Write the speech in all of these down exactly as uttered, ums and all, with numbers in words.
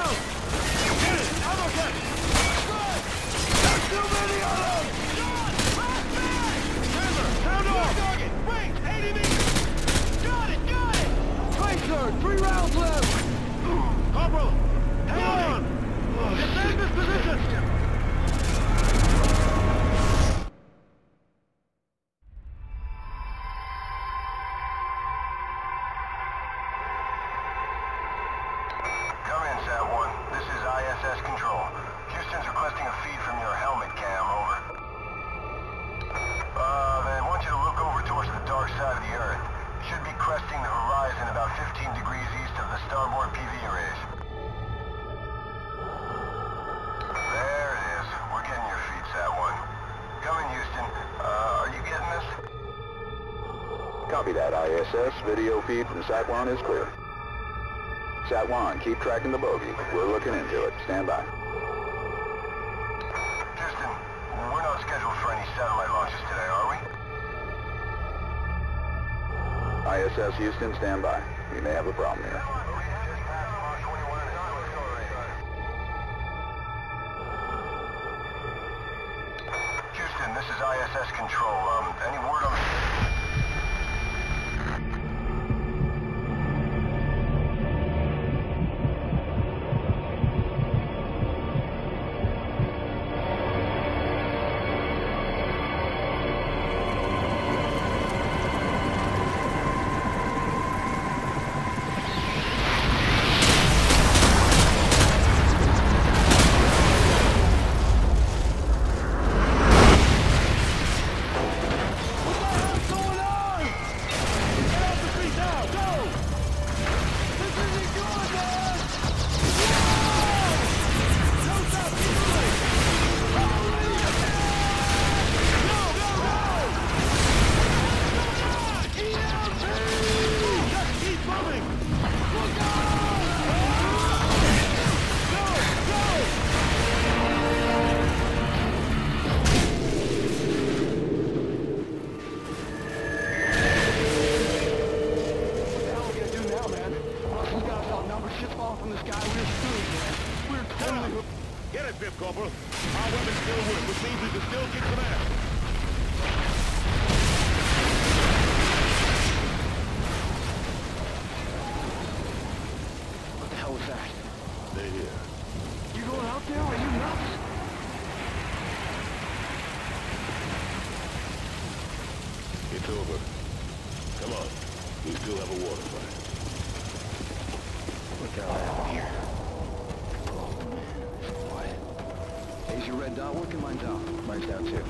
down! Get it! Ammo check! Good! There's too many of them! John! Last man! Chandler! Pound off! Target! Range! eighty meters! Got it! Got it! Right, sir! Three rounds left! Corporal! Hang on! Defend this position! Copy that, I S S. Video feed from Sat one is clear. Sat one, keep tracking the bogey. We're looking into it. Stand by. Houston, we're not scheduled for any satellite launches today, are we? I S S Houston, stand by. We may have a problem here. Houston, this is I S S Control. Um, any word on... Corporal. Our weapons still work, which means we can still kick some ass. What the hell was that? They're here. You going out there? Are you nuts? It's over. Come on. We still have a water fight. What the hell happened here? Is your red dot working? Mine's out. Mine's down too.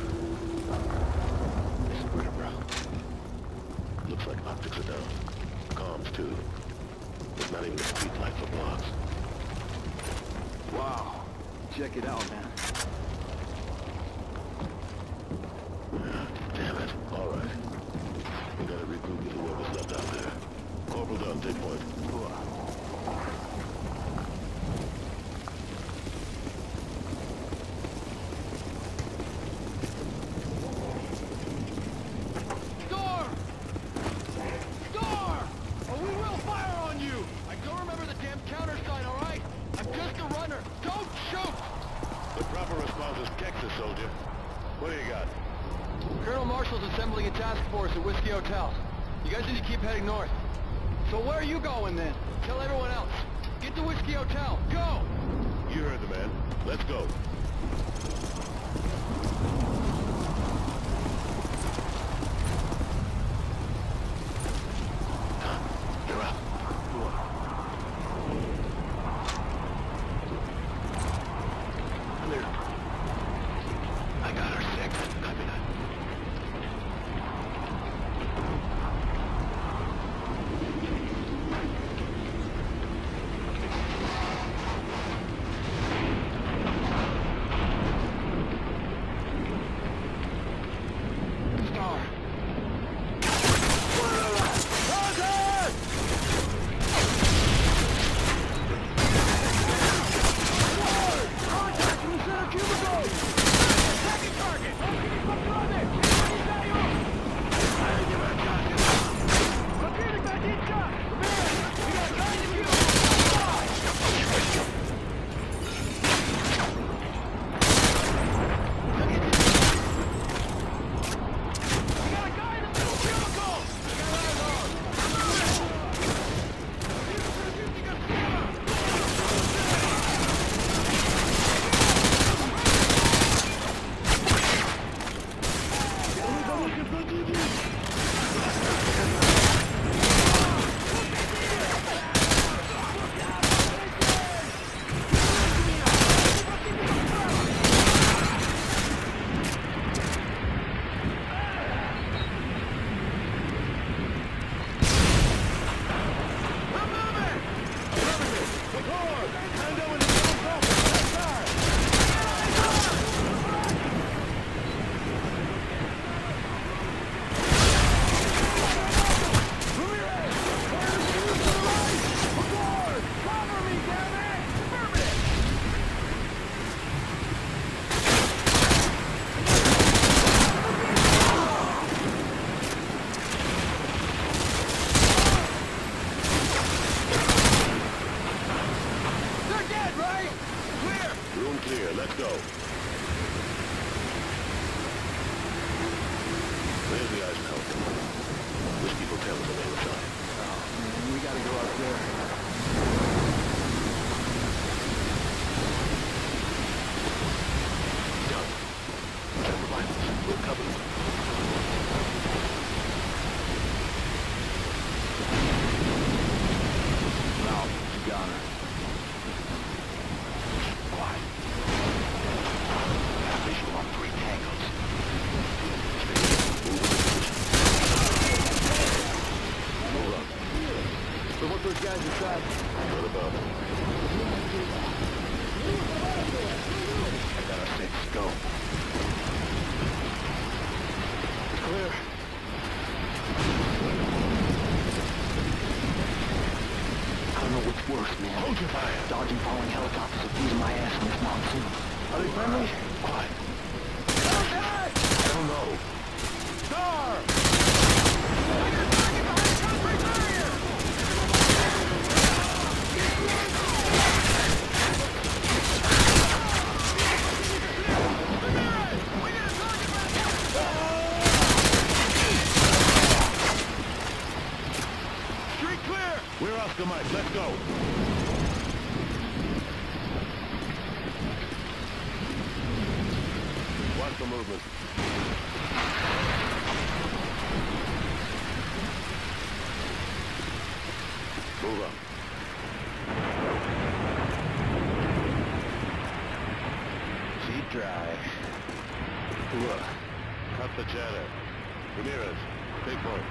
It's weird, bro. Looks like optics are down. Comms too. There's not even a street light for blocks. Wow. Check it out, man. Yeah, damn it. All right. We gotta regroup with whoever's left out there. Corporal down, take point. Soldier. What do you got? Colonel Marshall's assembling a task force at Whiskey Hotel. You guys need to keep heading north. So where are you going then? Tell everyone else. Get to Whiskey Hotel. Go! You heard the man. Let's go. You're up. Clear. I got her six. Copy that. Room clear, let's go. There's the Eisenhower. Whiskey Hotel is on the other side. Oh, man, we gotta go up there. Done. Check the vitals. We're covered. Well, you got her. Quiet. Got visual on three tangos. Move up. So what those guys inside? What about it? I got our six. Go. It's clear. I don't know what's worse, man. Hold your fire. Dodging falling helicopters or beating my ass in this monsoon. Are they friendly? Quiet. I don't know. Star! Street clear! We're Oscar Mike. Let's go. Watch the movement. Move up. Keep dry. Look. Cut the chatter. Ramirez, take point.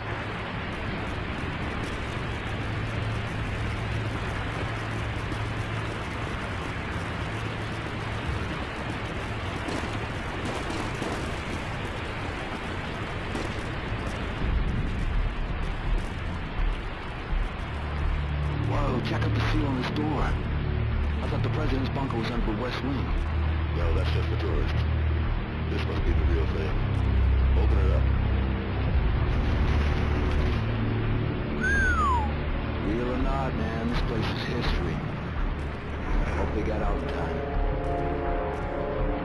Whoa, check out the seal on this door. I thought the president's bunker was under the west wing. No, that's just the tourists. This must be the real thing. Open it up. Real or not, man, this place is history. Hope they got out in time.